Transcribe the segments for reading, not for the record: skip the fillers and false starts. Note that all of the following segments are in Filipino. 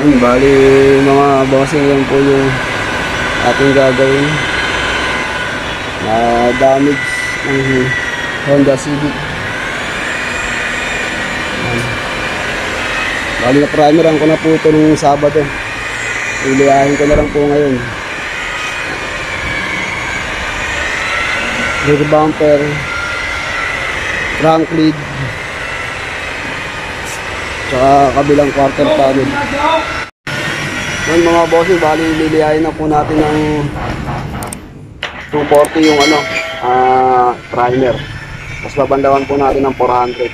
Bali mga bossing, yan po yung ating gagawin na damage ng Honda Civic. Bali na primeran ko na po ito nung Sabado. Iliyahin ko na lang po ngayon. Rear bumper, trunk lid, tsaka kabilang quarter panel. Yan mga bossing, bali liliyahin na po natin ng 240 yung primer. Tapos babandawan po natin ng 400.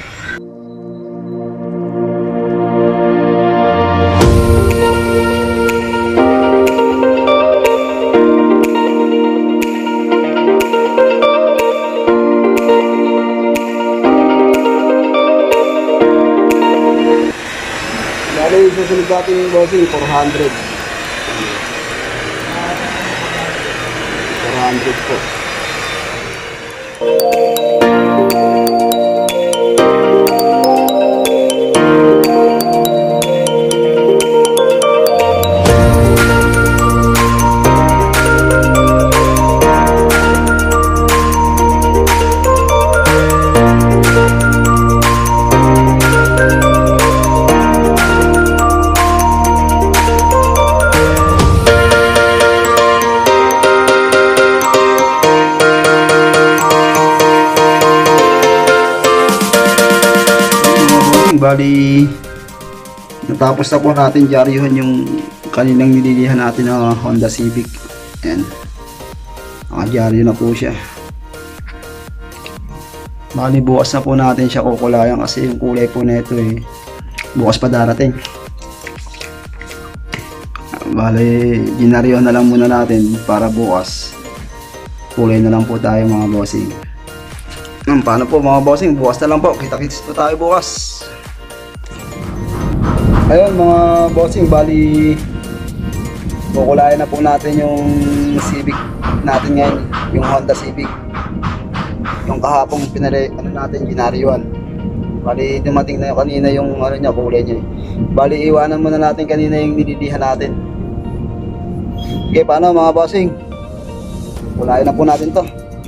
Bali susunod natin yung bossing 400. 400 po. Bali natapos na po natin diaryohan yung kaninang nililihan natin na Honda Civic. Ayan, naka-diaryo na po siya. Bali bukas na po natin siya kukulayan kasi yung kulay po nito bukas pa darating. Bali dinaryohan na lang muna natin para bukas kulay na lang po tayo mga bossing. Paano po mga bossing, bukas na lang po, kita-kits po tayo bukas. Ayun mga bossing, bali kukulayan na po natin yung Civic natin ngayon, yung Honda Civic. Yung kahapong natin ginaryuan. Bali dumating na yung kanina yung kulay niya. Bali iwanan muna natin kanina yung nililihan natin. Okay, paano mga bossing? Kulayan na po natin to.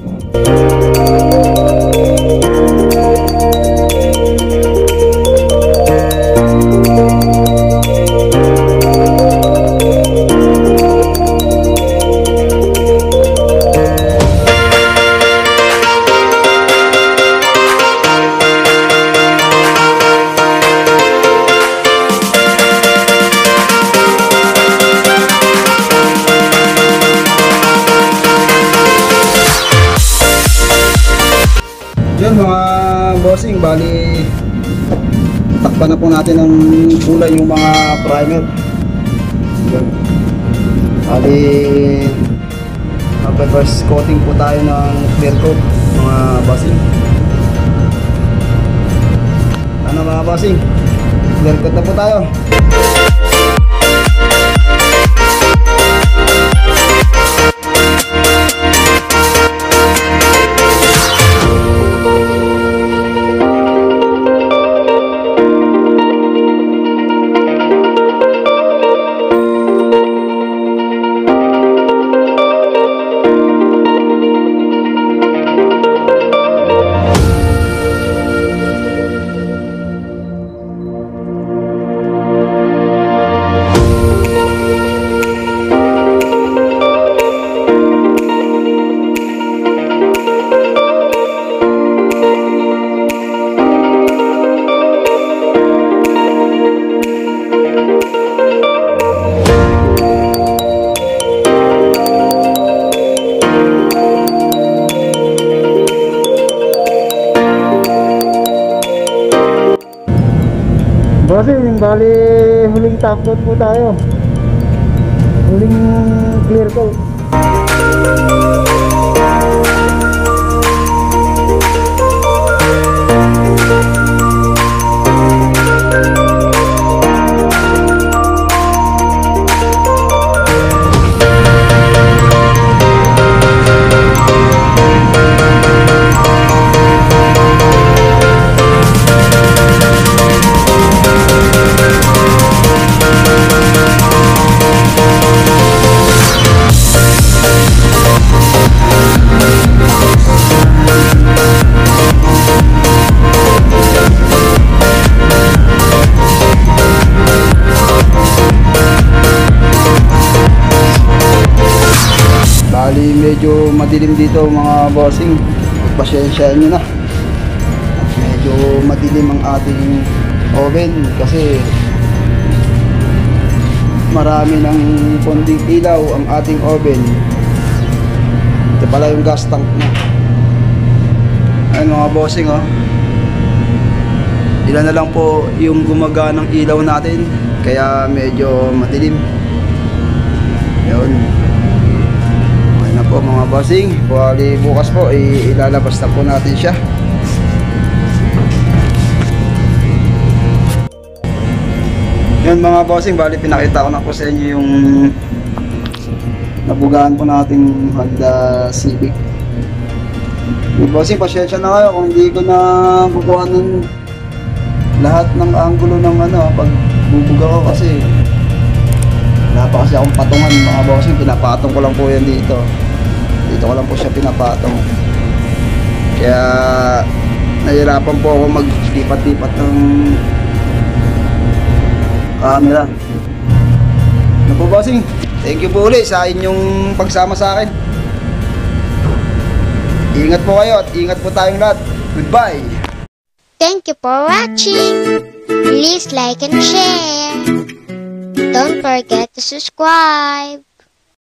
Yun mga bossing, bali takpan na po natin ng kulay yung mga primer. Yun. Bali first coating po tayo ng clear coat mga bossing. Ano mga bossing, clear coat na po tayo. Bossing, bali huling top coat po tayo. Huling clear coat. medyo madilim dito mga bossing. Pagpasyensyahan nyo na. Medyo madilim ang ating oven kasi marami ng ponding ilaw ang ating oven. Ito pala yung gas tank na. Ayun mga bossing, oh. Ilan na lang po yung gumaganang ilaw natin, kaya medyo madilim. Yun. Okay na po mga bossing. Bali bukas po ilalabas na po natin siya. Yun mga bossing, bali pinakita ko na po sa inyo yung nabugaan po nating Honda Civic. Yung bossing, pasyensya na kayo kung hindi ko na kukuha ng lahat ng anggulo ng pag bubuga ko kasi wala pa kasi akong patungan mga bossing. Pinapatong ko lang po yan dito. Dito ko lang po siya pinapatong. Kaya nahirapan po ako maglipat-lipat ng camera. Ano po bossing? Thank you po ulit sa inyong pagsama sa akin. Ingat po kayo at ingat po tayong lahat. Goodbye! Thank you for watching. Please like and share. Don't forget to subscribe.